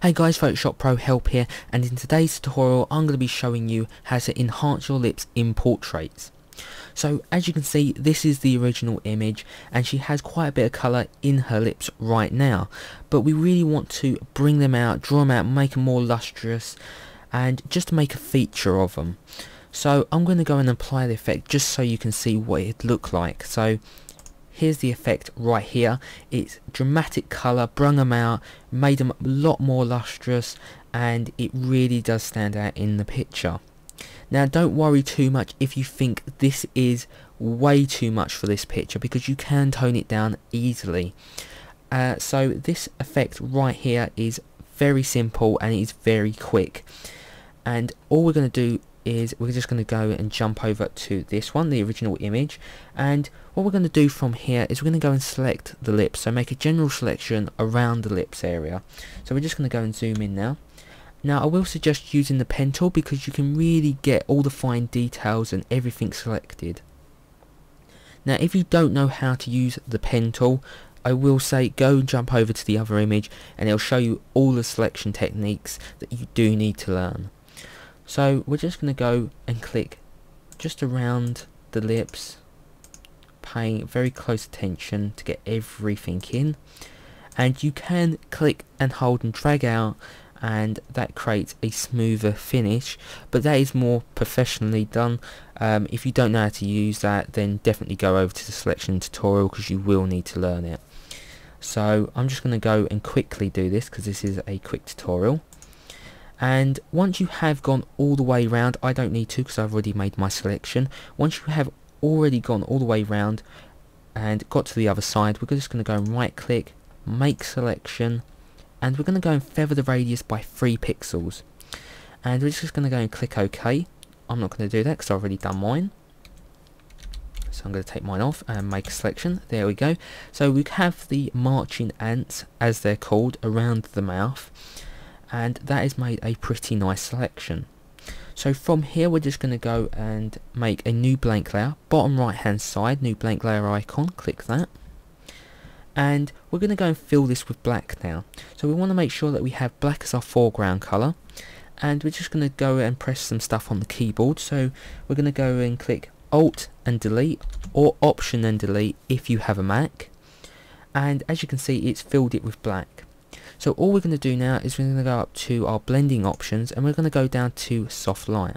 Hey guys, Photoshop Pro Help here, and in today's tutorial I'm going to be showing you how to enhance your lips in portraits. So as you can see, this is the original image and she has quite a bit of colour in her lips right now, but we really want to bring them out, draw them out, make them more lustrous and just to make a feature of them. So I'm going to go and apply the effect just so you can see what it look like. So here's the effect right here. It's dramatic colour, brung them out, made them a lot more lustrous, and it really does stand out in the picture. Now don't worry too much if you think this is way too much for this picture, because you can tone it down easily. So this effect right here is very simple and it's very quick, and all we're going to do is we're just going to go and jump over to this one, the original image, and what we're going to do from here is we're going to go and select the lips, so make a general selection around the lips area. So we're just going to go and zoom in now. Now I will suggest using the pen tool because you can really get all the fine details and everything selected. Now if you don't know how to use the pen tool, I will say go and jump over to the other image and it'll show you all the selection techniques that you do need to learn. So we're just going to go and click just around the lips, paying very close attention to get everything in, and you can click and hold and drag out and that creates a smoother finish, but that is more professionally done. If you don't know how to use that, then definitely go over to the selection tutorial because you will need to learn it. So I'm just going to go and quickly do this because this is a quick tutorial. And once you have gone all the way round, I don't need to because I've already made my selection. Once you have already gone all the way round and got to the other side, we're just going to go and right click, make selection, and we're going to go and feather the radius by 3 pixels. And we're just going to go and click OK. I'm not going to do that because I've already done mine. So I'm going to take mine off and make a selection. There we go. So we have the marching ants, as they're called, around the mouth. And that has made a pretty nice selection. So from here we're just going to go and make a new blank layer, bottom right hand side, new blank layer icon, click that. And we're going to go and fill this with black now. So we want to make sure that we have black as our foreground colour, and we're just going to go and press some stuff on the keyboard. So we're going to go and click Alt and Delete, or Option and Delete if you have a Mac, and as you can see it's filled it with black. So all we're going to do now is we're going to go up to our blending options and we're going to go down to soft light.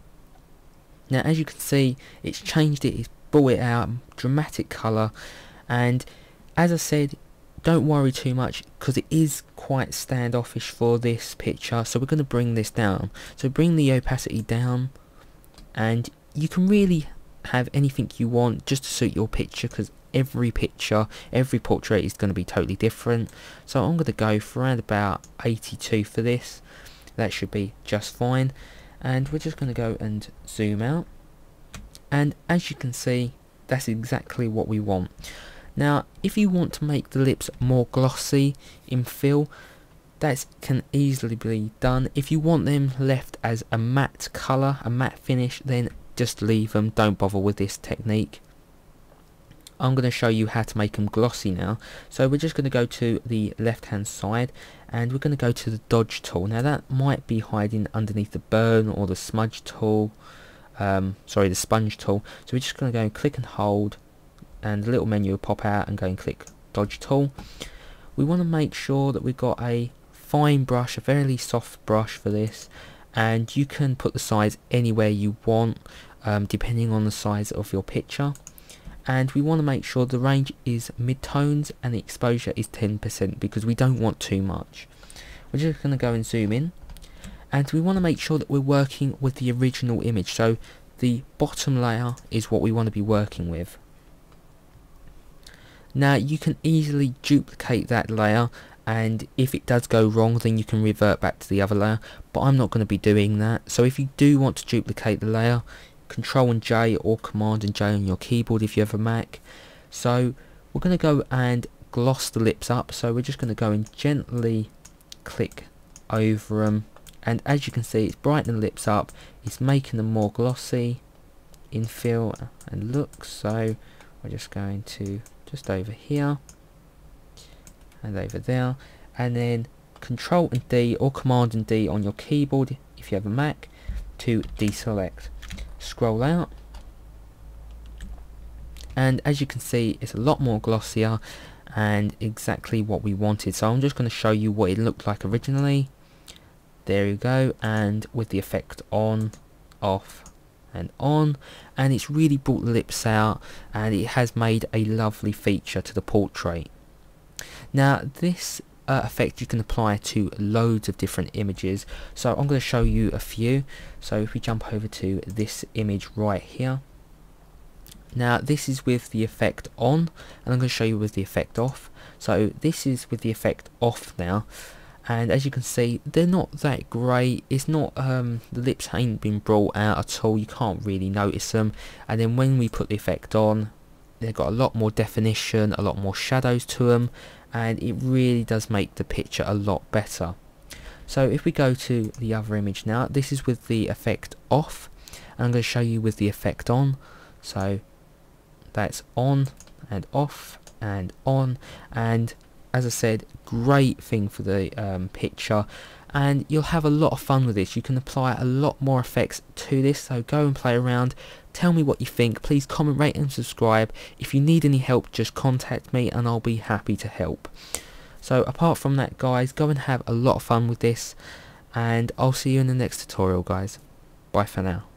Now as you can see it's changed it, it's brought it out, dramatic colour, and as I said, don't worry too much because it is quite standoffish for this picture, so we're going to bring this down. So bring the opacity down, and you can really have anything you want just to suit your picture because every picture, every portrait is going to be totally different. So I'm going to go for around about 82 for this. That should be just fine, and we're just going to go and zoom out, and as you can see that's exactly what we want. Now if you want to make the lips more glossy in feel, that can easily be done. If you want them left as a matte colour, a matte finish, then just leave them, don't bother with this technique. I'm going to show you how to make them glossy now. So we're just going to go to the left hand side and we're going to go to the dodge tool. Now that might be hiding underneath the burn or the smudge tool, sorry, the sponge tool. So we're just going to go and click and hold, and the little menu will pop out, and go and click dodge tool. We want to make sure that we've got a fine brush, a fairly soft brush for this, and you can put the size anywhere you want depending on the size of your picture. And we want to make sure the range is mid-tones and the exposure is 10% because we don't want too much. We're just going to go and zoom in, and we want to make sure that we're working with the original image, so the bottom layer is what we want to be working with. Now you can easily duplicate that layer, and if it does go wrong then you can revert back to the other layer, but I'm not going to be doing that. So if you do want to duplicate the layer, Control and J or Command and J on your keyboard if you have a Mac. So we're going to go and gloss the lips up, so we're just going to go and gently click over them, and as you can see it's brightening the lips up, it's making them more glossy in feel and look. So we're just going to just over here and over there, and then Control and D or Command and D on your keyboard if you have a Mac to deselect. Scroll out, and as you can see it's a lot more glossier and exactly what we wanted. So I'm just going to show you what it looked like originally. There you go, and with the effect on, off and on, and it's really brought the lips out, and it has made a lovely feature to the portrait. Now this effect you can apply to loads of different images, so I'm going to show you a few. So if we jump over to this image right here, now this is with the effect on, and I'm going to show you with the effect off. So this is with the effect off now, and as you can see they're not that great. It's not the lips ain't been brought out at all, you can't really notice them. And then when we put the effect on, they've got a lot more definition, a lot more shadows to them, and it really does make the picture a lot better. So if we go to the other image now, this is with the effect off, and I'm going to show you with the effect on. So that's on and off and on, and as I said, great thing for the picture, and you'll have a lot of fun with this. You can apply a lot more effects to this, so go and play around. Tell me what you think. Please comment, rate and subscribe. If you need any help, just contact me and I'll be happy to help. So apart from that guys, go and have a lot of fun with this, and I'll see you in the next tutorial guys. Bye for now.